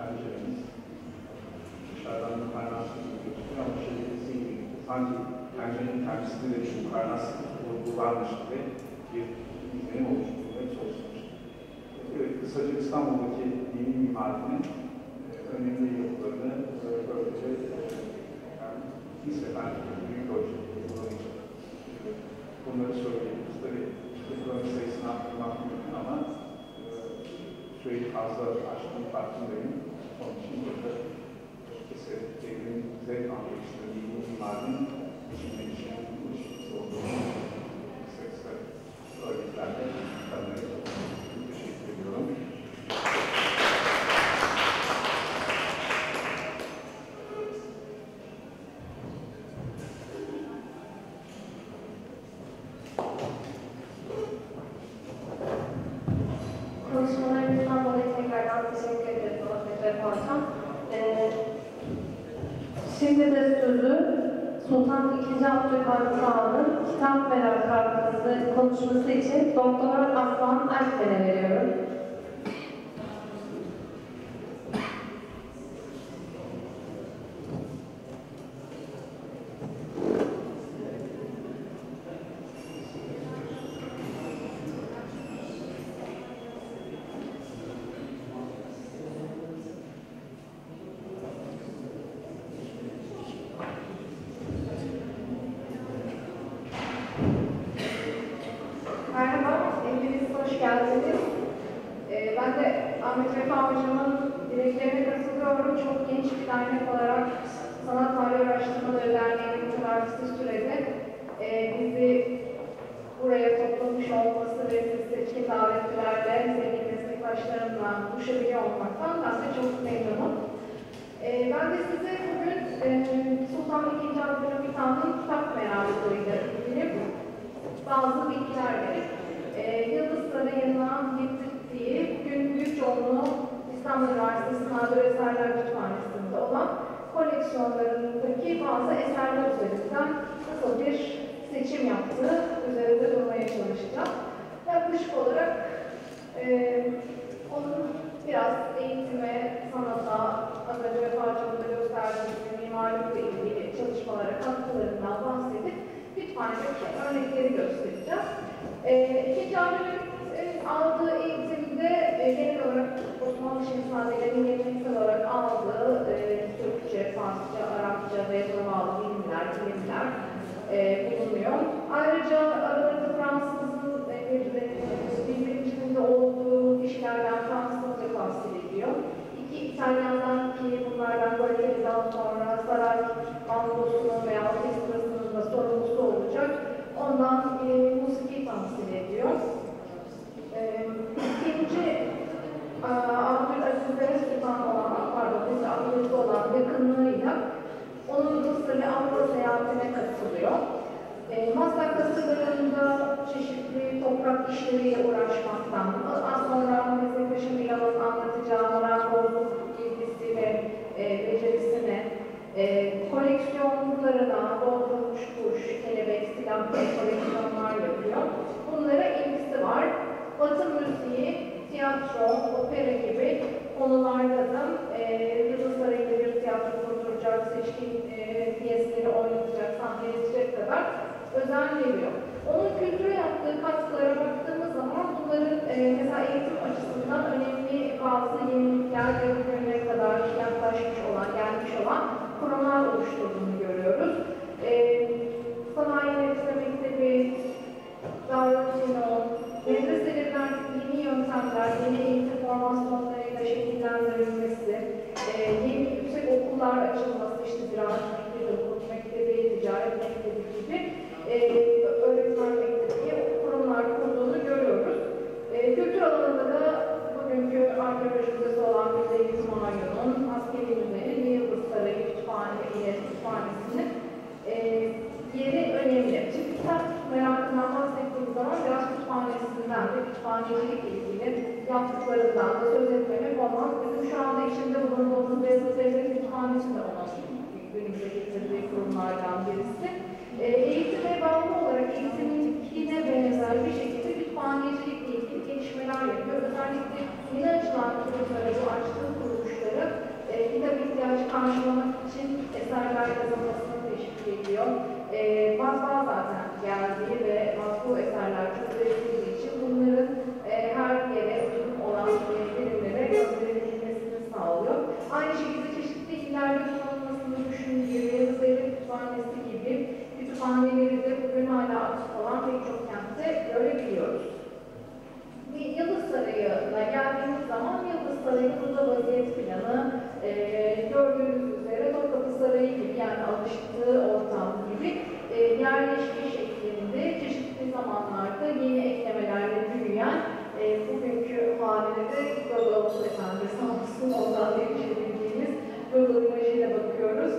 penceremiz. Dışarıdan yukarıdan gözüküyor ama sanki pencerenin kendisinde de şu karnas vurgulanmış gibi bir izlenim oluşturmaya çalışmış. Evet, kısaca İstanbul'daki dini mimarinin önemli yapılarını böylece yani nispeten büyük ölçüde kullanacak. Bunları söyleyebiliriz. Tabii kullanıcı sayısını arttırmak mümkün ama süreyi fazla aşkın farkındayım. Onun için burada devrin zevk anlayışını, dini mimarinin içinde işin ilişkisi olduğunu kısa örneklerle tanımaya çalışıyorum. Teşekkür ediyorum. Konuşmalarınızdan dolayı tekrardan teşekkür ederim Ahmet Hocam. Şimdi de sözü Sultan II. Abdülhamit Han'ın kitap merakı hakkında konuşması için Doktor Aslan Erkmen'e veriyorum. Merhaba, hepiniz hoş geldiniz. Ben de Ahmet Vefa Hocam'ın dileklerine katılıyorum. Çok genç bir dernek olarak Sanat Tarihi Araştırmaları Derneği'nin bu kadar kısa sürede bizi buraya toplamış olması ve siz seçkin davetlilerle, sevgili meslektaşlarımla buluşabiliyor olmaktan ben de çok memnunum. Ben de size bugün Sultan II. Abdülhamit Han'ın kitap merakıyla ilgili bazı bilgiler verip Yıldız Sarayı'ndan getirdiği bugün büyük çoğunluğu İstanbul Üniversitesi Nadir Eserler Kütüphanesi'nde olan koleksiyonlarındaki bazı eserler üzerinden nasıl bir seçim yaptığı üzerinde durmaya çalışacağım. Yaklaşık olarak onun biraz eğitime, sanata, az önce Vefa Hocam'ın da gösterdiği gibi mimarlıkla ilgili çalışmalara katkılarından bahsedip kütüphanedeki örnekleri göstereceğim. İkinci Abdülhamit'in aldığı eğitimde genel olarak Osmanlı şehzadelerinin geleneksel olarak aldığı Türkçe, Farsça, Arapça ve bağlı bilimler bulunuyor. Ayrıca aralarında Fransız'ın bir bilimcinin olduğu kişilerden Fransızca tahsil ediyor. İki İtalyan'dan ki bunlardan böyle daha sonra saray bandosunun veya orkestrasının da sorumlusu olacak. Ondan musiki tahsil ediyor. İkinci Abdülaziz'e Sultan olan, Abdülaziz'e olan yakınlığıyla onun Mısır ve Avrupa seyahatine katılıyor. Maslak kasırlarında çeşitli toprak işleriyle uğraşmaktan, az sonra meslektaşım Bilal'ın anlatacağı marangozluk bilgisi ve becerisine, koleksiyonlarına doldurulmuş kuş, kelebek, silah koleksiyonlar yapıyor. Bunlara ilgisi var. Batı müziği, tiyatro, opera gibi konularda da Yıldız Sarayı'nda bir tiyatro kurduracak, seçkin piyesleri oynatacak, sahneleyecek kadar özen veriyor. Onun kültüre yaptığı katkılara baktığımız zaman bunların mesela eğitim açısından önemli bazı yenilikler ve bugüne kadar yaklaşmış olan, gelmiş olan kurumlar oluşturduğunu görüyoruz. Sanayi Medrese Mektebi, Darülfünun, medreselerin artık yeni yöntemler, yeni eğitim formasyonlarıyla şekillendirilmesi, yeni yüksek okullar açılması, işte Ziraat Mektebi, Hukuk Mektebi, Ticaret Mektebi gibi öğretmen mektebi kurumlar kurduğunu görüyoruz. Kültür alanında da bugünkü arkeoloji müzesi olan Müze-i Humayun'un, Askeri Müze'nin, Yıldız Sarayı Kütüphanesi'nin yeri önemli. Şimdi kitap merakından bahsettiğimiz zaman biraz kütüphanesinden ve kütüphanecilikle ilgili yaptıklarından da söz etmemek olmaz. Bizim şu anda içinde bulunduğumuz Beyazıt Devlet Kütüphanesi de onun günümüze getirdiği kurumlardan birisi. Eğitime bağlı olarak eğitimine benzer bir şekilde kütüphanecilikle ilgili gelişmeler yapıyor. Özellikle yeni açılan kurumları, bu açtığı kuruluşları devlet planı, gördüğünüz üzere Topkapı Sarayı gibi, yani alıştığı ortam gibi yerleşme şeklinde çeşitli zamanlarda yeni eklemelerle büyüyen, bugünkü haline de Gagavuz Efendi sağ olsun ondan erişebildiğimiz Gagavuz imajıyla bakıyoruz.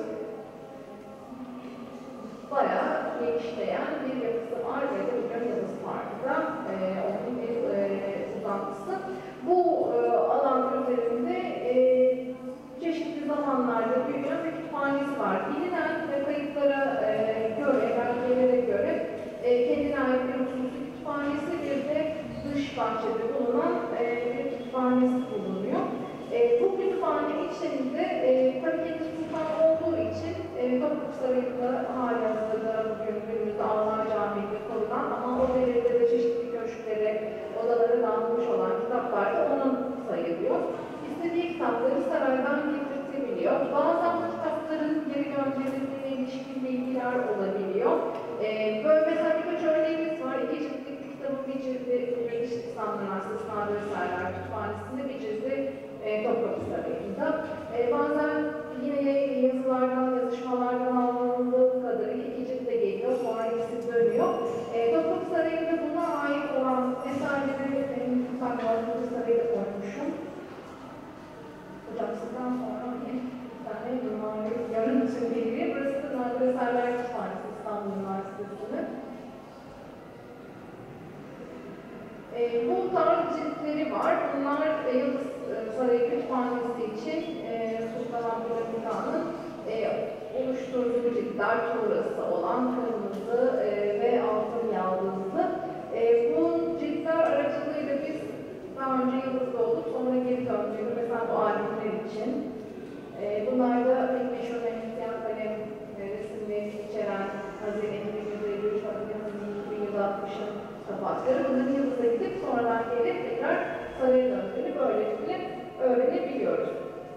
Bayağı genişleyen bir yapısı var ve de bugün Yıldız Parkı'da onun bir uzantısı. Bu alan üzerinde çeşitli zamanlarda büyüyen bir kütüphanesi var. Bilinen ve kayıtlara göre, belgelere göre kendine ait bir hususi kütüphanesi, bir de dış bahçede bulunan bir kütüphanesi bulunuyor. Bu kütüphane içinde Karakendis Sultan olduğu için Topkapı Sarayı'nda halihazırda bugün günümüzde Alman Camii'nde korulan ama o devirde de çeşitli köşklere, odalara dağılmış olan kitaplar da onun sayılıyor. İstediği kitapları saraydan getirtebiliyor. Bazen bu kitapların geri gönderildiğine ilişkin bilgiler olabiliyor. Böyle mesela birkaç örneğimiz var. İki ciltlik bir kitabın bir cildi British İstanbul Üniversitesi Nadir Eserler Kütüphanesi'nde, bir cildi Topkapı Sarayı'nda. Bazen yine yazılardan, yazışmalardan alındığı kadarıyla iki ciltte geliyor, sonra ikisi dönüyor. Topkapı Sarayı'nda buna ait olan eserleri lütfen Topkapı Sarayı'da koymuşum. Hocam sizden sonra bir tane mimari yarım için bilgi. Burası da Nadir Eserler Kütüphanesi İstanbul Üniversitesi'nin. Bu tarz ciltleri var. Bunlar Yıldız Sarayı Kütüphanesi için Sultan Abdülhamit Han'ın oluşturduğu ciltler, tuğrası olan kırmızı ve altın yaldızlı. Bu ciltler aracılığıyla biz daha önce Yıldız'da olduk, sonra geri döndüğümüz mesela bu albümler için. Bunlar da pek meşhur siyah kalem resimleri içeren Hazine 2153 Fatiha'nın 1960'ın kapakları. Bunların Yıldız'a gidip sonradan gelip tekrar saraya döndüğünü böylelikle öğrenebiliyoruz.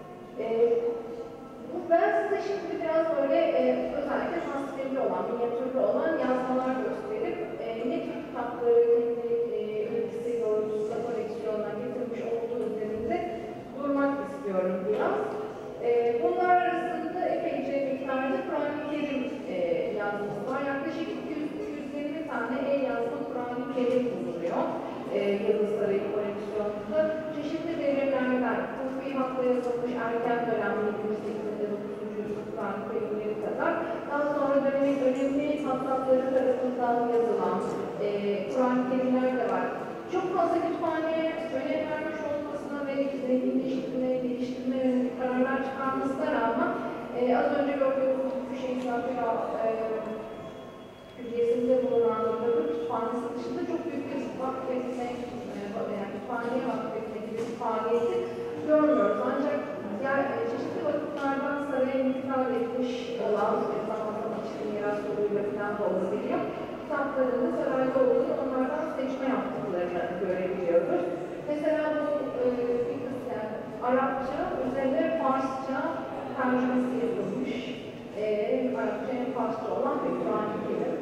Ben size şimdi biraz böyle özellikle tasvirli olan, minyatürlü olan yazmalar gösterip ne tür kitapları kendi ülkesi doğrultusunda koleksiyonuna getirmiş olduğu üzerinde durmak istiyorum biraz. Bunlar arasında epeyce miktarda Kur'an-ı Kerim yazması var. Yaklaşık 200-220 tane el yazma Kur'an-ı Kerim bulunuyor. Yıldız Sarayı koleksiyonunda çeşitli devirlerden, Kufi Hak'ta yazılmış erken dönem 708'de 9. yüzyıl Kur'an-ı Kerimleri kadar, daha sonra dönemin önemli hassasları tarafından yazılan Kur'an-ı Kerimler de var. Çok fazla kütüphaneye önem vermiş olmasına ve geliştirme yönelik kararlar çıkarmasına rağmen az önce gördüğümüz Şeyh Zafira Külliyesi'nde bulunan Nur'un kütüphanesi dışında çok büyük bir vakfetme, yani kütüphaneye vakfetme gibi bir faaliyeti görmüyoruz. Ancak çeşitli vakıflardan saraya intikal etmiş olan zaman zaman işte miras yoluyla falan da olabiliyor. Kitaplarında sarayda olduğunu onlardan seçme yaptıklarını görebiliyoruz. Mesela bu bir kısım Arapça, üzerine Farsça tercümesi yapılmış. Arapça hem Farsça olan bir Kur'an-ı Kerim.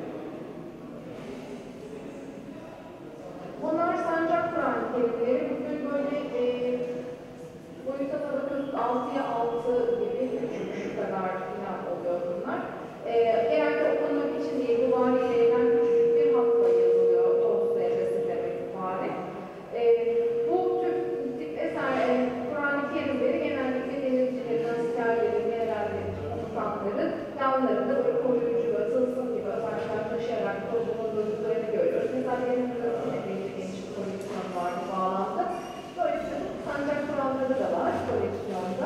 Bunlar sancak Kur'an-ı Kerimleri. Bugün böyle boyuta kadar 6'ya 6 gibi küçük şu kadar falan oluyor bunlar. Genelde okumak için değil, duvariyelerden küçük bir hatla yazılıyor. Dostoyevski'ye resimlemek itibari. Bu tip eser Kur'an-ı Kerimleri genellikle denizcilerin, askerlerin, generallerin, komutanların yanlarında böyle koruyucu ve tılsım gibi özellikler taşıyarak bulundurduklarını görüyoruz. Mesela benim epeyce geniş bir koleksiyon var bu bağlamda. Böyle bir sancak kuralları da var koleksiyonda.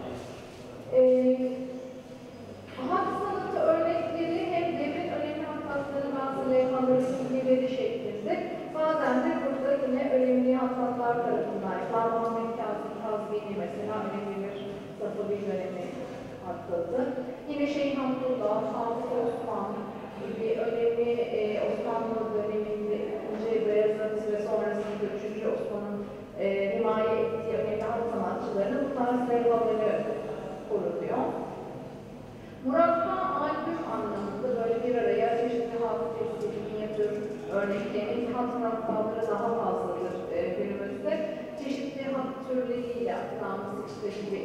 Hat sanatı örnekleri hem devrin önemli hattatları, bazı levhaların simgeleri şeklinde, bazen de burada yine önemli hattatlar tarafından, Muhammed Kazvini mesela önemli bir Safavi dönemi hattatı. Yine Şeyh Hamdullah, Hafız Osman gibi önemli Osmanlı döneminde Beyazıt ve sonrasında 3. Osman'ın himaye ettiği önemli hat sanatçılarının bu tarz levhaları korunuyor. Murakka albüm anlamında böyle bir araya çeşitli hat tesiri, minyatür örneklerinin hat murakkaları daha fazladır günümüzde. Çeşitli hat türleriyle, namız işte gibi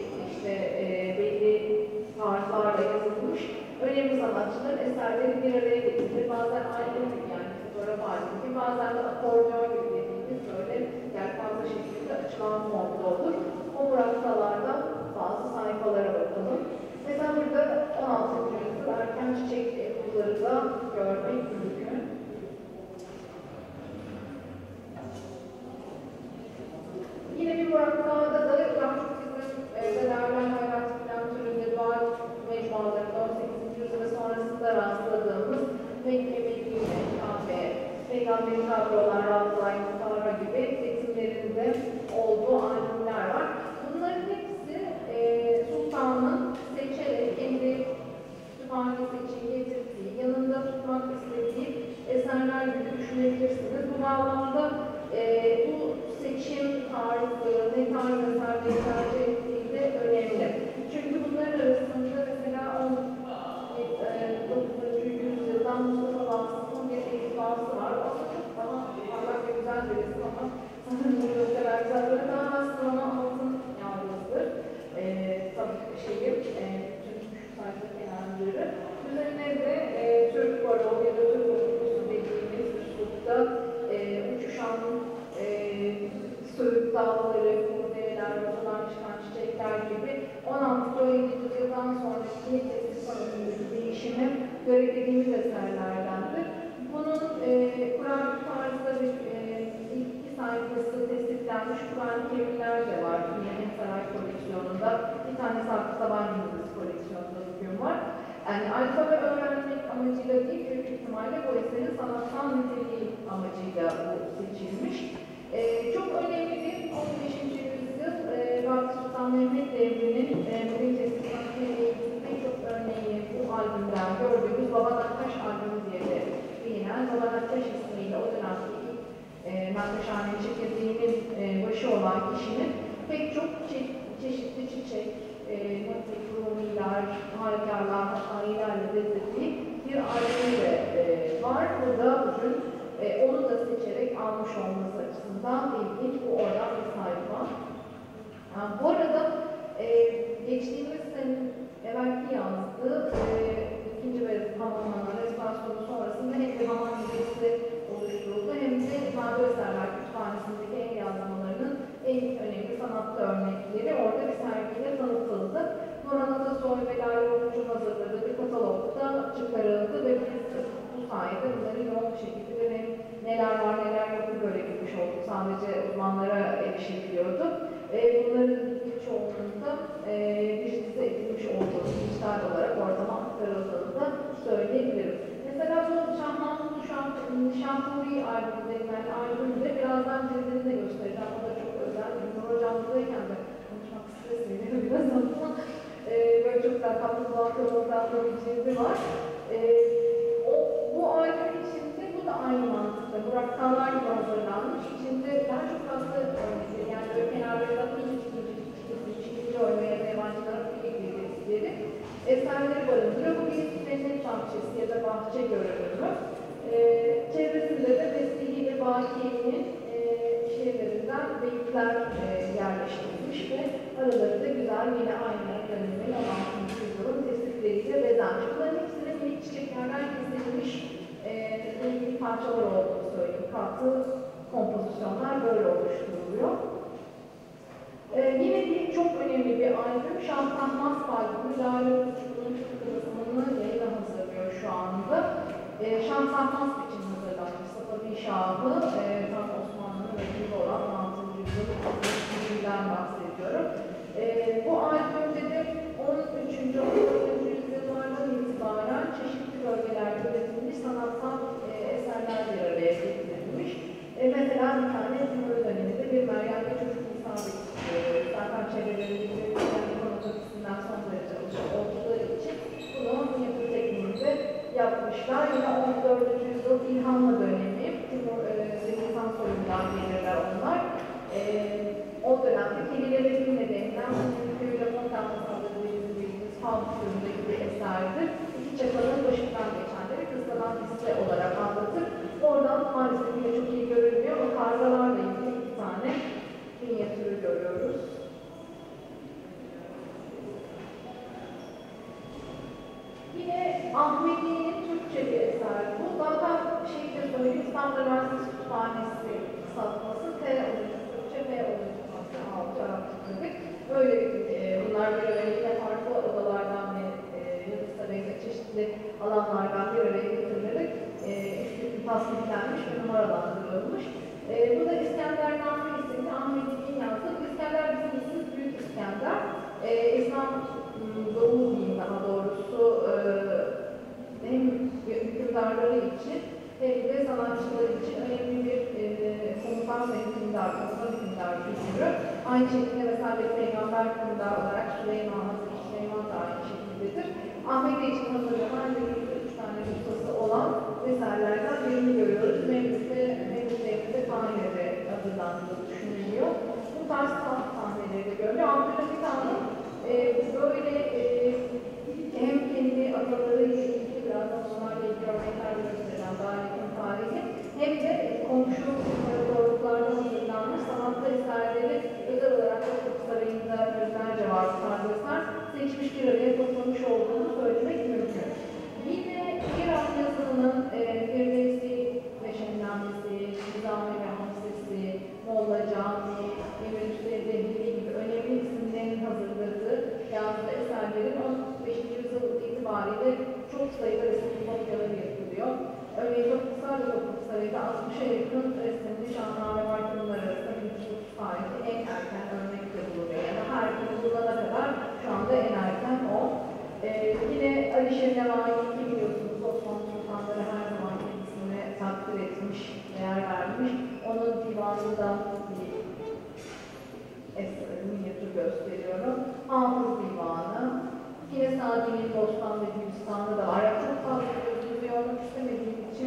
albüm gibi, yani fotoğraf albüm gibi, bazen de akordeon gibi dediğimiz böyle yelpaze şeklinde açılan formda olur. O murakkalarda bazı sayfalara bakalım. Mesela burada 16. yüzyıl erken çiçek ebruları da görmek mümkün. Yine bir murakkada da daha çok bizim Değerler Hayrat Plan türünde doğal mecmualarında 18. yüzyıl ve sonrasında rastladığımız Mekke, Medine, Kabe, Peygamberin Kadrolar, Ravza-i Mutahhara gibi resimlerinde olduğu albümler var. Bunların hepsi sultanın seçerek kendi kütüphanesi için getirdiği, yanında tutmak istediği eserler gibi düşünebilirsiniz. Bu bağlamda bu seçim tarzı, ne tarz eserleri tercih ettiği de önemli. Çünkü bunların arasında mesela 19. yüzyıldan Mustafa Vasıf'ın bir iktibası var. O da çok daha parlak ve güzel bir resim ama sanırım bu göstererler daha aslında altın yalnızdır. Tabii Türk sayfa kenarları. Üzerine de Türk Baro ya da Türk Okulusu dediğimiz üslupta uçuşan Söğüt dağları, kurdeleler, rotadan çıkan çiçekler gibi 16. yüzyıldan sonraki teknik değişimi görebildiğimiz eserlerdendir. Bunun Kur'an tarzda ilk iki sayfası tesiplenmiş Kur'an-ı Kerimler de var. Yine Saray koleksiyonunda. Bir tanesi Hakkı Saban Yıldız koleksiyonunda bugün var. Yani alfabe öğrenmek amacıyla değil, büyük ihtimalle bu eserin sanatsal niteliği amacıyla bu seçilmiş. Çok önemli bir 15. yüzyıl Fatih Sultan Mehmet devrinin Mürekkesi Sanatıyla ilgili pek çok örneği bu albümden gördüğümüz Baba Nakkaş albümü diye de bilinen Baba Nakkaş ismiyle o dönemki Nakkaşhane çekirdeğinin başı olan kişinin pek çok çeşitli çiçek, rumiler, harkarlar, ailelerle bezediği bir albüm de var. Burada bugün onu da seçerek almış olması açısından ilginç. Bu oradan bir sayfa. Bu arada geçtiğimiz sene evvelki yazdığı ikinci ve tamamlanan restorasyonu sonrasında hem bir hamam müzesi oluşturuldu hem de İmade Eserler Kütüphanesi'ndeki el yazmalarının en önemli sanatlı örnekleri orada bir sergiyle tanıtıldı. Nurhan Atasoy ve Lale Olmuş'un hazırladığı bir katalogda çıkarıldı ve biz bu sayede bunları yoğun bir şekilde ve neler var neler yok görebilmiş olduk. Sadece uzmanlara erişebiliyordu. Bunların birçoğunun da dijitalize edilmiş olduğunu, dijital olarak ortama aktarıldığını da söyleyebilirim. Mesela bu Şahmazlı Şampuri albümü denilen albümde birazdan cildini de göstereceğim. O da çok özel. Nur Hocam buradayken de konuşmak stres veriyor biraz ama böyle çok güzel kaplıcalı kırmızı bir cildi var. Bu albüm içinde bu da aynı mantıkta. Murakkalar gibi hazırlanmış. İçinde daha çok fazla örnekleri, yani böyle kenarlarında ikinci oyma ya da yabancılara ilgili eserleri barındırıyor. Bu bir cennet bahçesi ya da bahçe görünümü. Çevresinde de Vesili ve Bakiye'nin şehirlerinden beyitler yerleştirilmiş ve aralarında güzel yine aynı dönemin 16. yüzyılın tesirleriyle bezenmiş. Bunların hepsine minik çiçeklerden kesilmiş ilgili parçalar olduğunu söyleyeyim. Katı kompozisyonlar böyle oluşturuluyor. Yine bir çok önemli bir albüm, Şah Tahmas albümü, Lale Uçuklu'nun kırmızımını yayına hazırlıyor şu anda. Şah Tahmas için hazırlanmış Safavi Şahı, tam Osmanlı'nın rakibi olan 16. yüzyıldan bahsediyorum. Bu albümde de 13. 14. yüzyıllardan itibaren çeşitli bölgelerde üretilmiş sanatsal eserler bir araya getirilmiş. Mesela bir tane Cumhur döneminde bir Meryem'de çocuk isabet zaten çevrelerinde ikonografisinden son derece alışık oldukları için bunu minyatür tekniğinde yapmışlar. Yine 14. yüzyıl İlhanlı dönemi, Rönesans soyundan gelirler onlar. O dönemde kelimeleri nedeniyle Köyü'yle Fontan'la saldırıldığımız Halk türündeki bir eserdir. İki çakalın başından geçenleri kısadan hisse olarak anlatır. Oradan maalesef yine çok iyi görülmüyor. O kargalarla ilgili iki tane minyatürü görüyoruz. Yine Ahmedi'nin Türkçe bir eser bu. Zaten İstanbul Üniversitesi Kütüphanesi kısaltması T olucu Türkçe, F olucu Türkçe, altı Arapça dedik. Böyle bunlar bir araya yine farklı odalardan ve Yıldız Sarayı'nda çeşitli alanlardan bir araya getirilerek tasniflenmiş ve numaralandırılmış. Bu da İskendername isimli Ahmedi'nin yazdığı. İskender bizim ismimiz Büyük İskender. İslam Doğu diyeyim daha doğrusu hem hükümdarları için hem de sanatçıları için önemli bir komutan ve hükümdar figürü. Aynı şekilde mesela bir peygamber hükümdar olarak Süleyman da aynı şekildedir. Ahmet için hazırlanan ve 3 tane ustası olan eserlerden birini görüyoruz. Mevlütlerimizde Tahire'de hazırlandığı düşünülüyor. Bu tarz sahneleri de görülüyor. Abdülhamit Han'ın böyle hem kendi atalarıyla ilgili biraz da onlarla ilgili örnekler gösteren daha yakın tarihi hem de komşu imparatorluklarda hazırlanmış sanatlı eserleri özel olarak Topkapı Sarayı'nda yüzlerce var tarihler seçmiş bir araya toplamış olduğunu söylemek mümkün. Yine İran yazımının Firdevsi ve Şemnamesi, Nizami ve Hamsesi, Molla Cami, Emir Hüseyin Dehli gibi önemli isimlerin hazırladığı yazdığı eserlerin 15. yüzyıl itibariyle çok sayıda resim kopyaları yapılıyor. Örneğin Topkapı Sarayı'da 60'a yakın resimli Şahname var. Bunlar arasında 1930 tarihi en erken örnekte bulunuyor. Yani her gün bulana kadar şu anda en erken o. Yine Alişir Nevai ki biliyorsunuz Osmanlı Sultanları her zaman kendisine takdir etmiş, değer vermiş. Onun divanında bir minyatür gösteriyorum. Hafız Divanı. Yine Sadi'nin Bostan ve Gülistan'da da var. Yani çok fazla gözünüzü yormak istemediğim için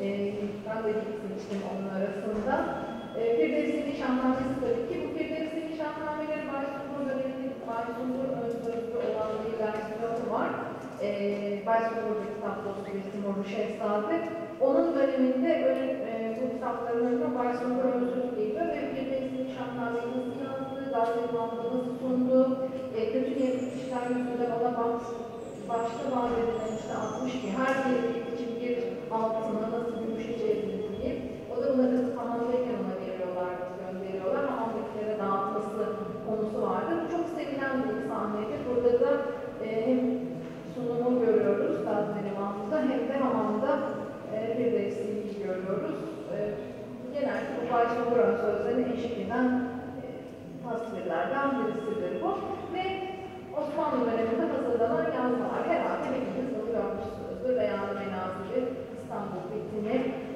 ben de seçtim onun arasında. Firdevsi'nin Şahnamesi tabii ki. Bu Firdevsi'nin Şahnameleri Baysungur döneminde Baysungur ön sözlü olan bir versiyonu var. Baysungur'da kitap dostu bir Timurlu Şehzade. Onun döneminde bu kitapların önüne Baysungur ön sözlü geliyor ve Firdevsi'nin Şahnameyi nasıl yazdığı, Gazetman'da nasıl sunduğu, kötü niyetli kişiler yüzünden ona başta vaat edilen işte 60 ki her bir için bir altına nasıl gümüş içebiliriz diye. O da bunları Hamamdayken ona veriyorlar, gönderiyorlar. Hamamdakilere dağıtması konusu vardı. Bu çok sevilen bir sahneydi. Burada da hem sunumu görüyoruz Gazetman'da hem de Hamam'da bir resimliği görüyoruz. Genelde bu Baysungur ön sözlerine eşlik eden tasvirlerden birisidir bu. Ve Osmanlı döneminde hazırlanan yazmalar. Herhalde hepiniz bunu görmüşsünüzdür. Beyan-ı Menazili İstanbul bitimi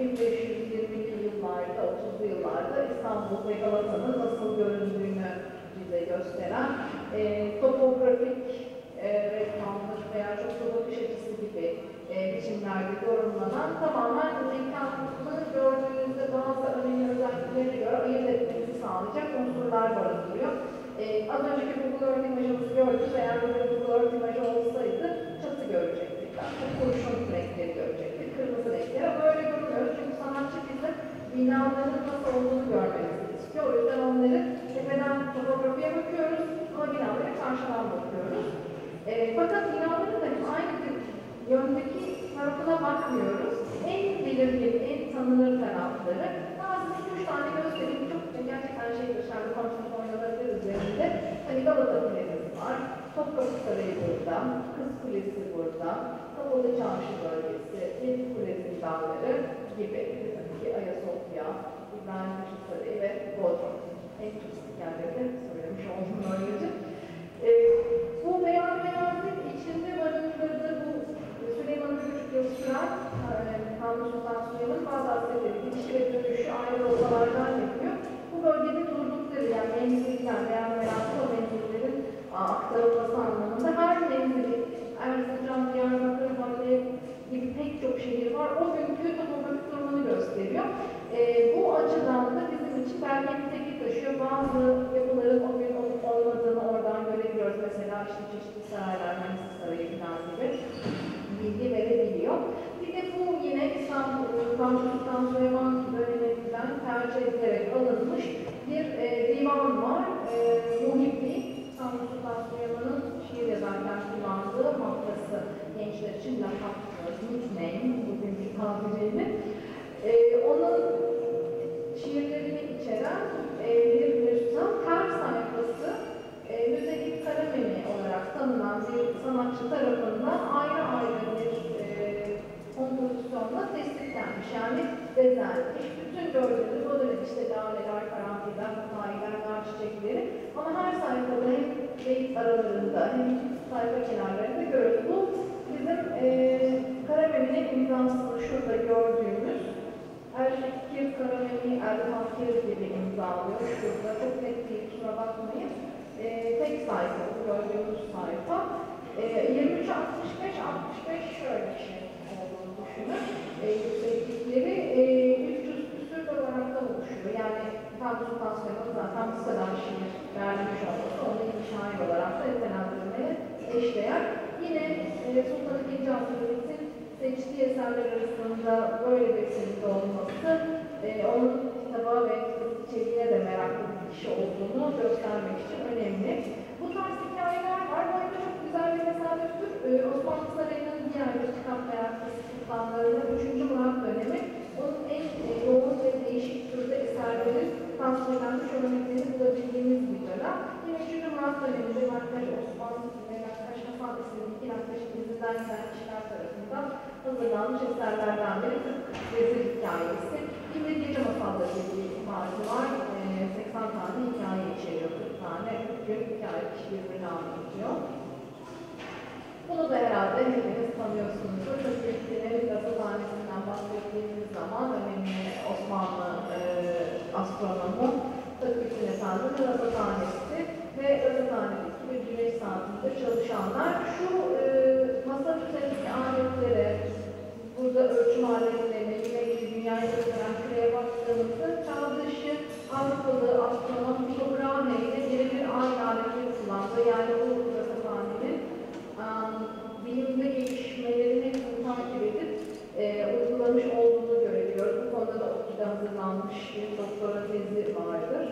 1520'li yıllarda, 30'lu yıllarda İstanbul ve Galata'nın nasıl göründüğünü bize gösteren topografik ressamlık veya çok da bakış açısı gibi biçimlerde yorumlanan tamamen mekanını gördüğünüzde bazı önemli özelliklerine göre ayırt etmenizi sağlayacak unsurlar barındırıyor. Az önceki Google Earth imajımızı gördük. Eğer böyle Google Earth imajı olsaydı çatı görecektik. Kurşun renkleri görecektik. Kırmızı renkleri. Ama öyle görmüyoruz. Çünkü sanatçı bize binaların nasıl olduğunu görmemizi istiyor. O yüzden onları tepeden topografiye bakıyoruz ama binaları karşıdan bakıyoruz. Fakat binaların da aynı yöndeki tarafına bakmıyoruz. En belirgin, en tanınır tarafları. Bazı 2-3 tane göstereyim. Çok gerçekten dışarıda konuşmak oynanabilir üzerinde. Hani Galata Kulesi var, Topkapı Sarayı burada, Kız Kulesi burada, Kapalı Çarşı bölgesi, Yedi Kule zindanları gibi. Tabii ki Ayasofya, İbrahim Paşa Sarayı ve Bodrum. En turistik yerleri söylemiş oldum böylece. Bu Beyan Menazil içinde barındırdığı bu Süleyman'ın 3 yıl süren Kanuni Sultan Süleyman'ın bazı askerleri gidişi ve dönüşü ayrı odalardan yapıyor. Bu bölgede durdukları yani menzilden veya Menazil o menzillerin aktarılması anlamında her menzili Erzincan, Diyarbakır, Hatay gibi pek çok şehir var. O günkü topografik durumunu gösteriyor. Bu açıdan da bizim için belki nitelik taşıyor. Bazı yapıların o gün olup olmadığını oradan görebiliyoruz. Mesela işte çeşitli saraylar, Manisa Sarayı falan gibi bilgi verebiliyor. Bir de bu yine İstanbul Sultan Süleyman döneminden tercih edilerek alınmış bir divan var. Muhibbi, İstanbul Sultan Süleyman'ın şiir yazarken kullandığı gençler için lakap nickname, bugünkü tabiriyle. Onun Onun şiirlerini içeren bir nüsha, her sayfası müzekip kalemini olarak tanınan bir sanatçı tarafından ayrı ayrı bir kompozisyonla tescillenmiş, yani bezenmiş. Bütün gördüğünüz o dönem işte laleler, karanfiller, hikayeler, nar çiçekleri, ama her sayfada hem beyit aralarında hem sayfa kenarlarında görüyoruz. Bu bizim Karamemi'nin imzasını şurada gördüğümüz Erşekir Karamemi Erhakir gibi imzalıyor. Şurada çok net değil, kusura bakmayın. Tek sayfa, gördüğümüz sayfa. 23-65-65 şöyle bir şey olduğunu düşünün. Yükseklikleri 300 küsur olaraktan oluşuyor. Yani Tanrı Sultan Süleyman'ın zaten bu kadar şiir vermiş olması, onu ilk şair olarak da nitelendirmeye eşdeğer. Yine Sultan II. Abdülhamit'in seçtiği eserler arasında böyle bir seride olması, onun kitaba ve içeriğine de meraklı bir kişi olduğunu göstermek için önemli. Bu tarz hikayeler var. Bu arada çok güzel bir tesadüftür. Osmanlı Sarayı'nın diğer bir kitap meraklısı sultanlarının 3. Murat dönemi, onun en yoğun ve değişik türde eserlerin tasvirlenmiş örneklerini bulabildiğimiz bir dönem. Yine 3. Murat döneminde Nakkaş Osmanlı ve Nakkaş Hasan isimli iki Nakkaş izinden gelen kişiler tarafından hazırlanmış eserlerden biri Vezir Hikayesi. Yine gece masalları bir ifade var. 80 tane hikaye içeriyor, 40 tane, 40 gün hikaye kişi birbirini anlatıyor. Bunu da herhalde hepiniz tanıyorsunuzdur. Türkiye'nin rasathanesinden bahsettiğimiz zaman önemli Osmanlı astronomu Takipçin Efendi'nin rasathanesi ve rasathanedeki bir güneş saatinde çalışanlar şu masa üzerindeki aletlere, burada ölçüm aletlerine, yine dünyayı gösteren küreye baktığımızda çağ dışı Avrupalı astronom Tycho Brahe ile birebir aynı aletleri kullandı. Yani bu rasathanenin bilimde gelişmelerini takip edip uygulamış olduğunu görebiliyoruz. Bu konuda da ODTÜ'de hazırlanmış bir doktora tezi vardır.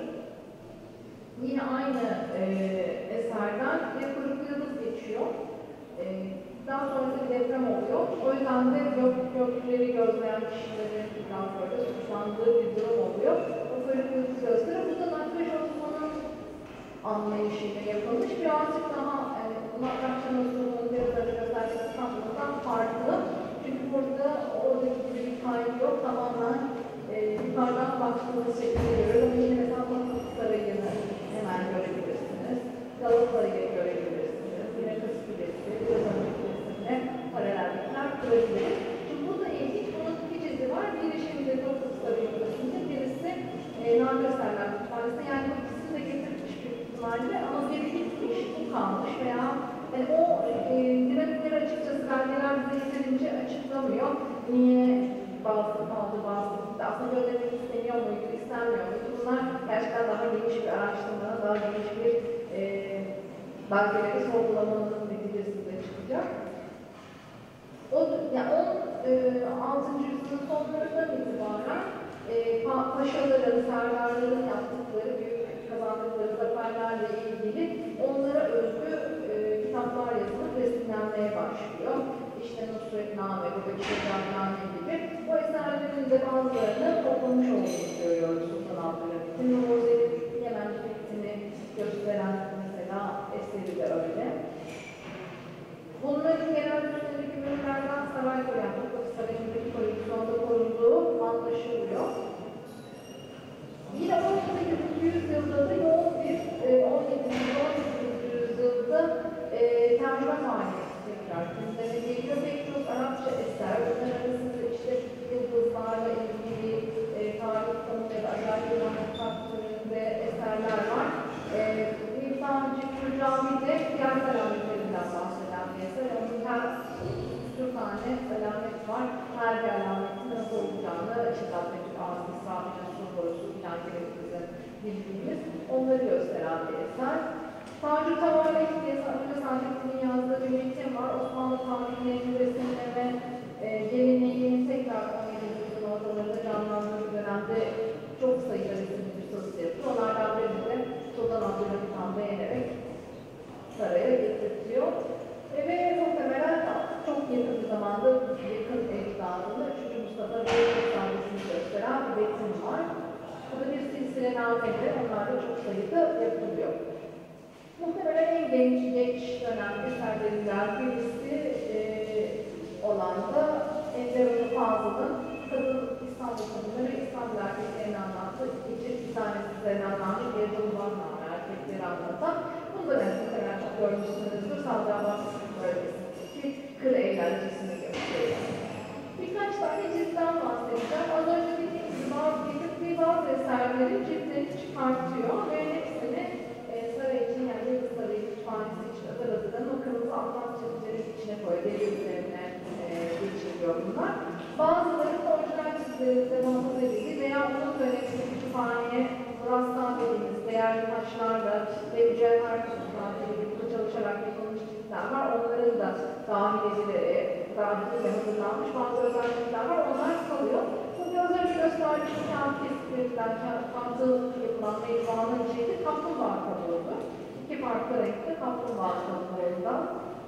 Yine aynı eserden bir kuyruklu yıldız geçiyor. Daha sonra bir deprem oluyor. O yüzden de gökleri gözleyen kişilerin biraz böyle suçlandığı bir durum oluyor. O kuyruklu yıldız gösterir. Bu da Nakkaş Osman'ın anlayışıyla yapılmış. Birazcık daha Nakkaş'ın Osman'ın yazarı gösterdiği sanatından farklı. Çünkü burada oradaki gibi bir kaydı yok. Tamamen yukarıdan baktığımız şekilde görüyoruz. Ama yine mesela Topkapı Sarayı'nı hemen görebilirsiniz. Galata'yı görebilirsiniz. Yine Kız Kulesi, biraz önceki resimle paralellikler kurabiliriz. Şimdi bu da ilginç. Bunun iki çizgi var. Biri şimdi Topkapı Sarayı burasında, birisi Nadir Eserler Kütüphanesi. Yani bu ikisini de getirmiş bir ihtimalle, ama biri gitmiş, bu kalmış veya yani o dinamikleri açıkçası belgeler bize yeterince açıklamıyor. Niye bazı kaldı, bazı gitti? Aslında göndermek isteniyor muydu, istenmiyor muydu? Bunlar gerçekten daha geniş bir araştırmanın, daha geniş bir belgeleri sorgulamanın neticesinde çıkacak. Yani 16. yüzyılın sonlarından itibaren paşaların, serdarların yaptıkları, büyük kazandıkları zaferlerle ilgili onlara özgü kitaplar yazılıp resimlenmeye başlıyor. İşte Nusretname, Göbekli Tepe'name gibi. Bu eserlerin de bazılarını toplamış olduğunu görüyoruz Sultan Abdülhamit'in. Roze'nin Yemen Fethini gösteren mesela eseri de öyle. Bunların genel üstündeki bölümlerden saray koyan, Topkapı Sarayı'ndaki koleksiyonda korunduğu anlaşılıyor. Yine 18. yüzyılda da yoğun bir 17. yüzyılda tercüme faaliyeti tekrar gündeme geliyor. Pek çok Arapça eser, bunlar arasında işte yıldızlarla ilgili tarih konu ya da acayip bir türünde eserler var. İrfan-ı Cami'de diğer alametlerinden bahseden bir eser. Onun her bir tane alamet var. Her bir alametin nasıl olacağını, işte Abdülhamit Ağzı, İsrafil'in su borusu filan gibi bizim bildiğimiz onları gösteren bir eser. Tanrı Tavalek diye Önce Saadettin'in yazdığı bir metin var. Osmanlı tarihlerinin resimleme geleneğinin tekrar 17. yüzyıl ortalarında canlandığı bir dönemde çok sayıda resimli bir sosu yapıyor. Onlardan birini de Sultan Abdülhamit Han beğenerek saraya getirtiyor. Ve muhtemelen çok yakın bir zamanda yakın ecdadını 3. Mustafa Bey'in efsanesini gösteren metin var. Bu da bir silsilenamede, onlar da çok sayıda yapılıyor. Muhtemelen en genç dönem eserlerinden birisi olan da Ender Hanım Fazıl'ın İstanbul Kadınları, İstanbul Erkeklerini anlattığı ikinci bir tanesi üzerine anlattı. Bir Yıldırım'dan erkekleri anlatan. Bunu da muhtemelen çok görmüşsünüzdür. Saldrabat bölgesindeki kır eğlencesini gösteriyor. Birkaç tane ciltten bahsedeceğim. Az önce dediğim gibi bazı eserlerin ciltlerini çıkartıyor ve hepsini saray için, yani Yıldız Sarayı kütüphanesi için özel hazırlanan o kırmızı atlas çizgilerin içine koyuyor, deri üzerine geçiriyor bunlar. Bazıları orijinal çizgilerimizde muhafaza edildi veya onun döneminde kütüphaneye rastan dediğimiz değerli taşlarla ve mücevher kutularla çalışarak yapılmış çizgiler var. Onların da dahil ve hazırlanmış bazı özellikler var. Onlar kalıyor. Bu biraz önce gösterdiğim kağıt kesiklerinden kağıtlı yapılan meyvanın içinde kaplumbağa kabuğudu. İki farklı renkte kaplumbağa kabuğundan